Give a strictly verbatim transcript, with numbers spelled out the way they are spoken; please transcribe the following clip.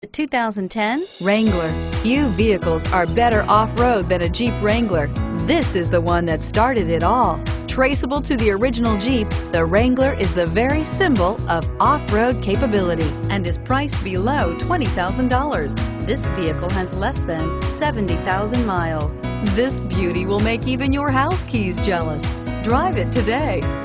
The two thousand ten Wrangler. Few vehicles are better off-road than a Jeep Wrangler. This is the one that started it all. Traceable to the original Jeep, the Wrangler is the very symbol of off-road capability and is priced below twenty thousand dollars. This vehicle has less than seventy thousand miles. This beauty will make even your house keys jealous. Drive it today.